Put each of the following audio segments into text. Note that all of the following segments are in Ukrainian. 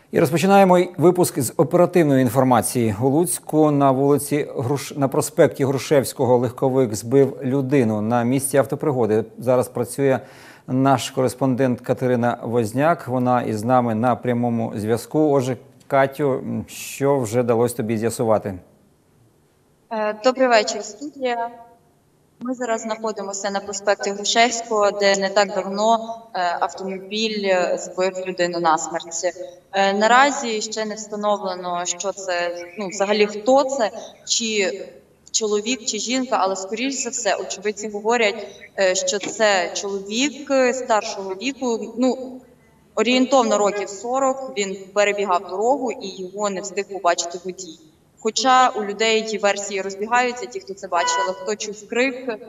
І розпочинаємо випуск з оперативної інформації. У Луцьку на проспекті Грушевського легковик збив людину на місці автопригоди. Зараз працює наш кореспондент Катерина Возняк. Вона із нами на прямому зв'язку. Отже, Катю, що вже вдалося тобі з'ясувати? Добрий вечір, студія. Ми зараз знаходимося на проспекті Грушевського, де не так давно автомобіль збив людину насмерть. Наразі ще не встановлено, що це, взагалі хто це, чи чоловік, чи жінка, але скоріш за все очевидці говорять, що це чоловік старшого віку, орієнтовно років 40, він перебігав дорогу і його не встиг побачити водій. Хоча у людей ті версії розбігаються, ті, хто це бачили, хто чув крик.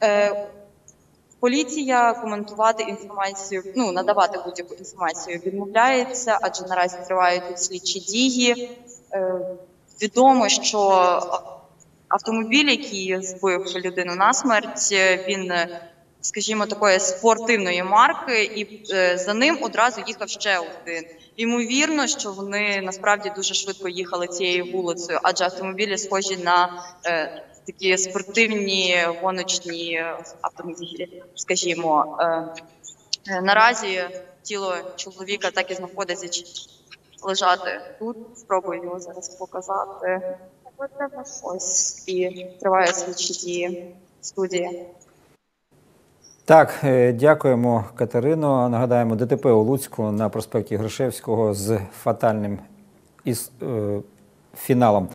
Поліція коментувати інформацію, надавати будь-яку інформацію відмовляється, адже наразі тривають тут слідчі дії. Відомо, що автомобіль, який збив людину насмерть, він, скажімо, такої спортивної марки, і за ним одразу їхав ще один. Ймовірно, що вони насправді дуже швидко їхали цією вулицею, адже автомобілі схожі на такі спортивні гоночні автомобілі, скажімо. Наразі тіло чоловіка так і знаходиться лежати тут. Спробую його зараз показати. Ось, і триває слідчі дії студія. Так, дякуємо, Катерино. Нагадаємо, ДТП у Луцьку на проспекті Грушевського з фатальним фіналом.